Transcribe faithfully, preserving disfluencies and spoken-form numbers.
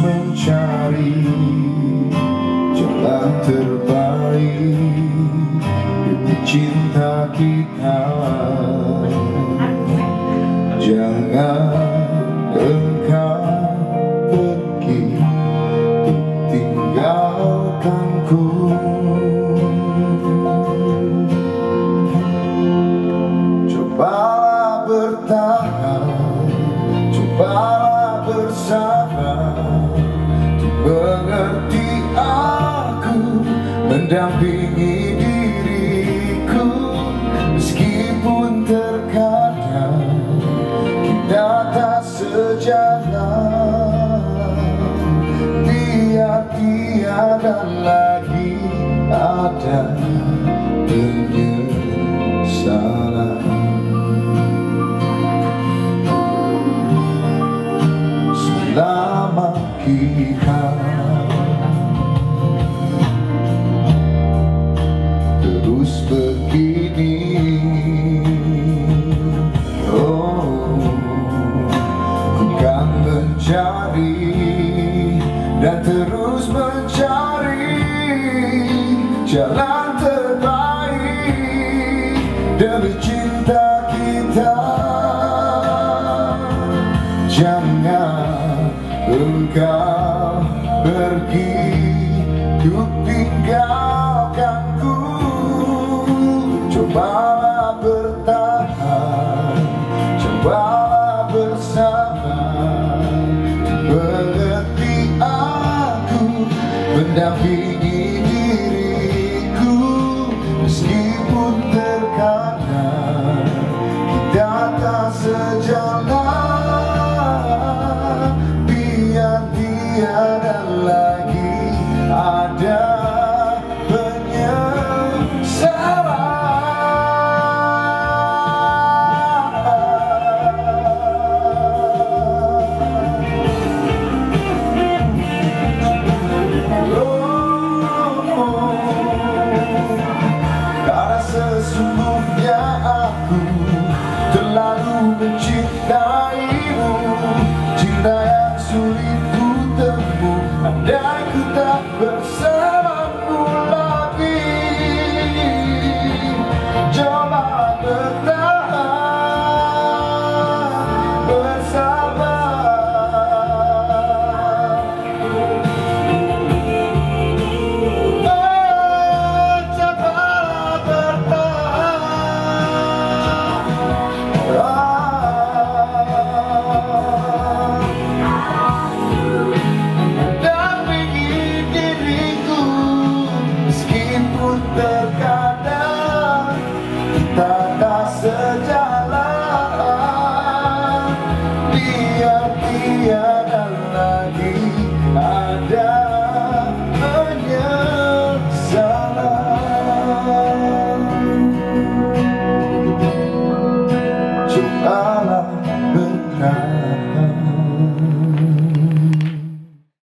mencari jalan terbaik demi cinta kita. Jangan engkau pergi untuk tinggalkanku. Cobalah bertahan, cobalah bersabar, untuk mengerti aku, mendampingi diriku. Meskipun terkadang kita tak sejalan, biar tiada lagi ada penyesalan. Selama kita terus begini, oh, ku kan mencari dan terus mencari jalan terbaik demi cinta kita. Jangan engkau pergi untuk tinggalkanku. Cobalah bertahan, cobalah bersabar, mengerti aku, mendampingi diriku. Meskipun terkadang kita tak sejalan, biar tiada lagi ada sesungguhnya aku terlalu mencintaimu, cinta yang sulit ku temui andai ku tak bersama.